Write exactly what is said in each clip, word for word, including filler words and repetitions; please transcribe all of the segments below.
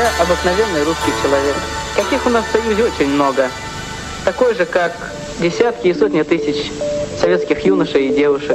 Я обыкновенный русский человек. Каких у нас в Союзе очень много. Такой же, как десятки и сотни тысяч советских юношей и девушек.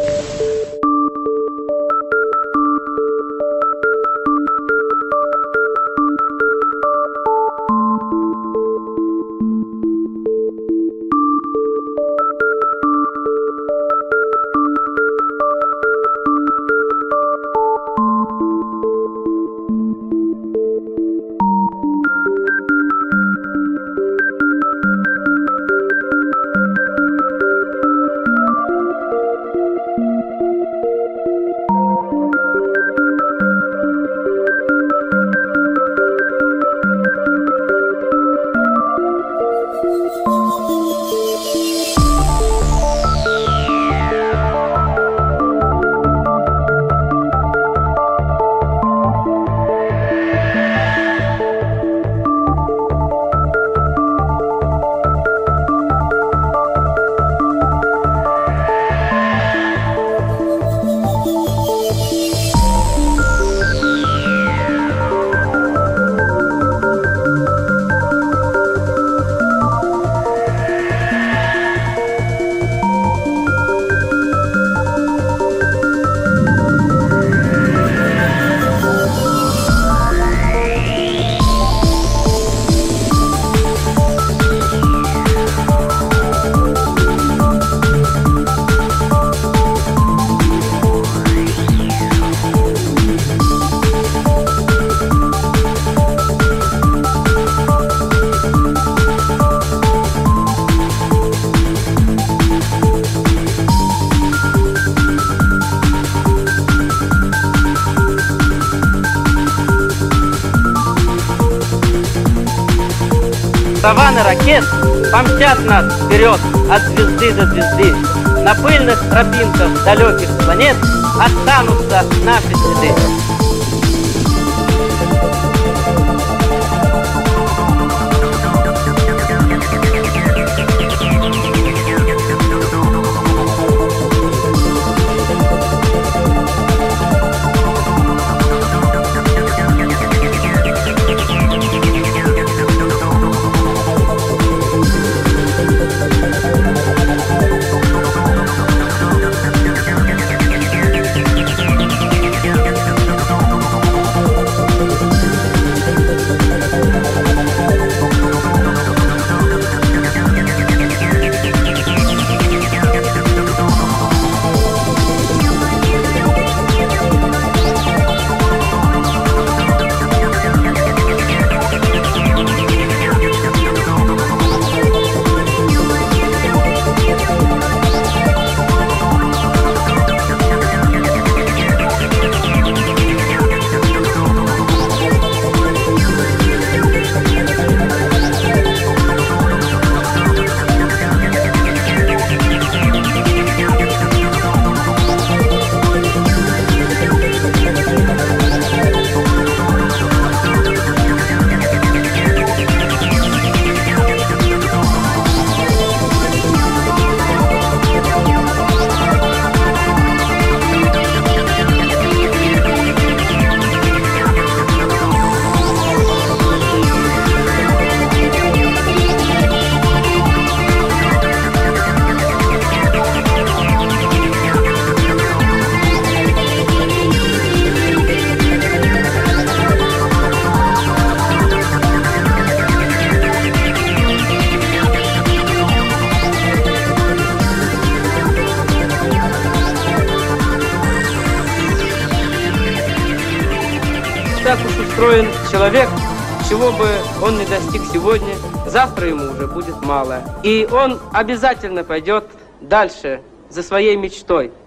Саванны ракет помчат нас вперед от звезды до звезды. На пыльных тропинках далеких планет останутся наши следы. Так уж устроен человек, чего бы он не достиг сегодня, завтра ему уже будет мало. И он обязательно пойдет дальше за своей мечтой.